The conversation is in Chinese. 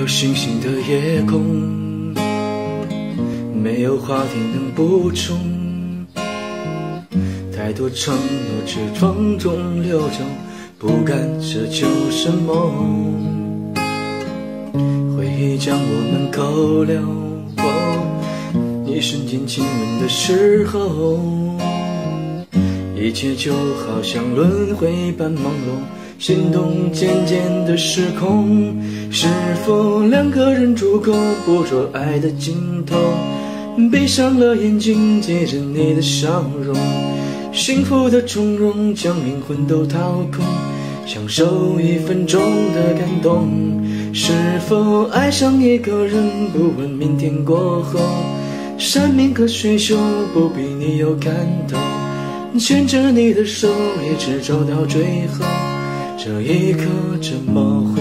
有星星的夜空，没有话题能补充，太多承诺只庄重溜走，不敢奢求什么。回忆将我们扣留过，一瞬间亲吻的时候，一切就好像轮回般朦胧，心动渐渐的失控。是否两个人足够捕捉爱的尽头？闭上了眼睛，接着你的笑容，幸福的从容，将灵魂都掏空，享受1分钟的感动。是否爱上一个人，不问明天过后，山明和水秀，不必你有看头，牵着你的手，一直走到最后，这一刻怎么会